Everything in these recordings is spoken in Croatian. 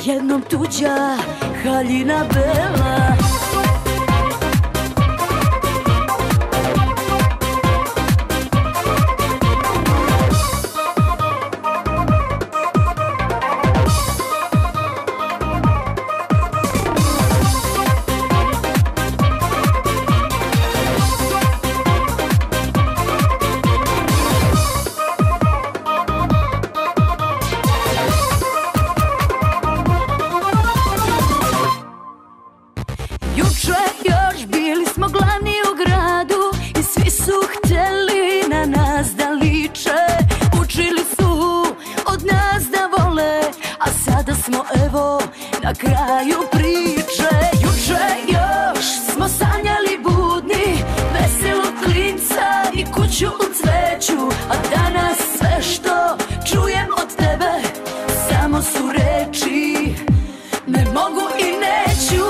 jednom tuđa haljina bela. Juče još bili smo glavni u gradu i svi su htjeli na nas da liče. Učili su od nas da vole, a sada smo evo na kraju priče. Juče još smo sanjali budni, veselog klinca i kuću u cveću, a danas sve što čujem od tebe samo su reči, ne mogu i neću.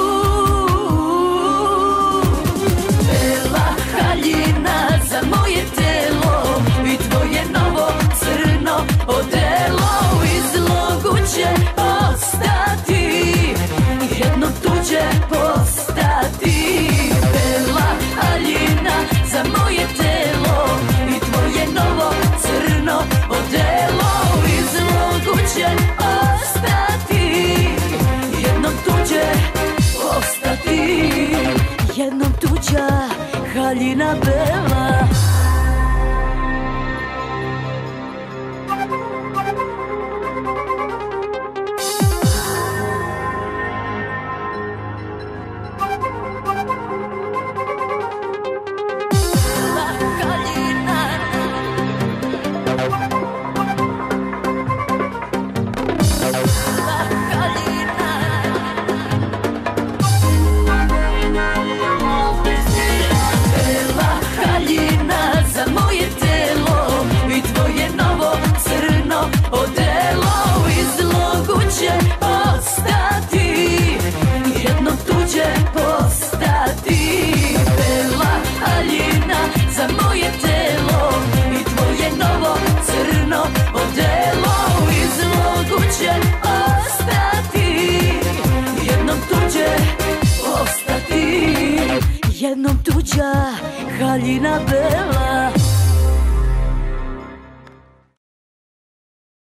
Jednom tuđa haljina bela. Jednom tuđa haljina bela.